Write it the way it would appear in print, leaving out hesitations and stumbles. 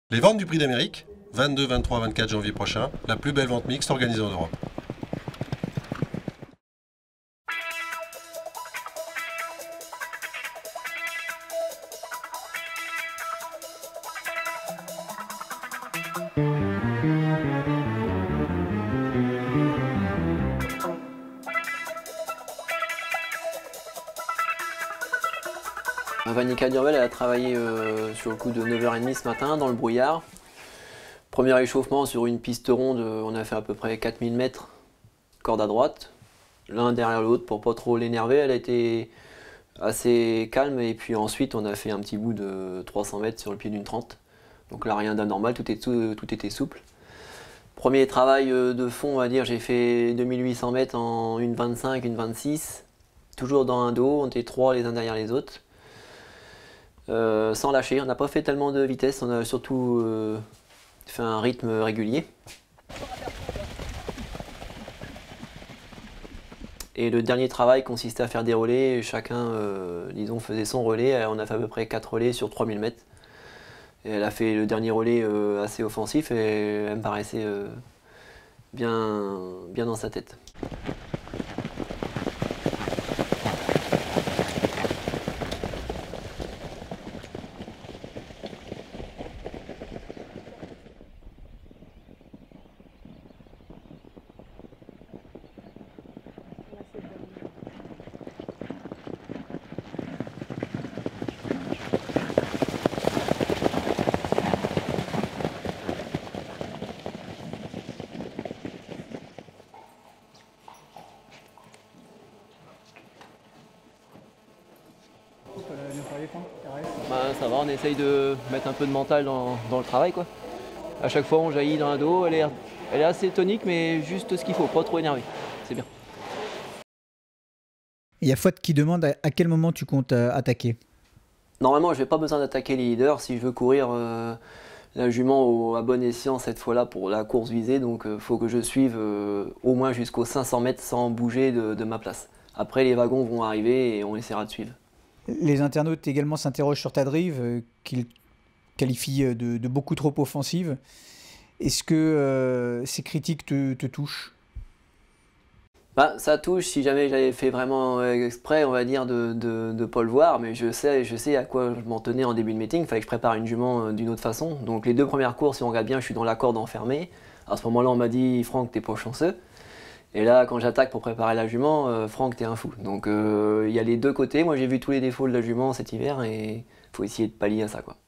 Les ventes du Prix d'Amérique, 22, 23, 24 janvier prochain, la plus belle vente mixte organisée en Europe. Vanica Durvel, elle a travaillé sur le coup de 9h30 ce matin dans le brouillard. Premier échauffement sur une piste ronde, on a fait à peu près 4000 mètres, corde à droite, l'un derrière l'autre pour pas trop l'énerver. Elle a été assez calme et puis ensuite on a fait un petit bout de 300 mètres sur le pied d'une 30. Donc là rien d'anormal, tout était souple. Premier travail de fond, on va dire, j'ai fait 2800 mètres en une 25, une 26, toujours dans un dos, on était trois les uns derrière les autres. Sans lâcher, on n'a pas fait tellement de vitesse, on a surtout fait un rythme régulier. Et le dernier travail consistait à faire des relais, chacun disons, faisait son relais, on a fait à peu près 4 relais sur 3000 mètres. Et elle a fait le dernier relais assez offensif et elle me paraissait bien dans sa tête. Bah, ça va, on essaye de mettre un peu de mental dans le travail, quoi. À chaque fois on jaillit dans un dos, elle est assez tonique mais juste ce qu'il faut, pas trop énervée, c'est bien. Il y a Fouad qui demande à quel moment tu comptes attaquer. Normalement je n'ai pas besoin d'attaquer les leaders si je veux courir la jument à bon escient cette fois-là pour la course visée, donc il faut que je suive au moins jusqu'aux 500 mètres sans bouger de ma place. Après les wagons vont arriver et on essaiera de suivre. Les internautes également s'interrogent sur ta drive, qu'ils qualifient de beaucoup trop offensive. Est-ce que ces critiques te touchent? Bah, ça touche si jamais j'avais fait vraiment exprès, on va dire, de pas le voir, mais je sais à quoi je m'en tenais en début de meeting. Il fallait que je prépare une jument d'une autre façon. Donc les deux premières courses, si on regarde bien, je suis dans la corde enfermée. À ce moment-là, on m'a dit Franck, t'es pas chanceux. Et là, quand j'attaque pour préparer la jument, Franck, t'es un fou. Donc il y a les deux côtés. Moi, j'ai vu tous les défauts de la jument cet hiver et il faut essayer de pallier à ça, quoi.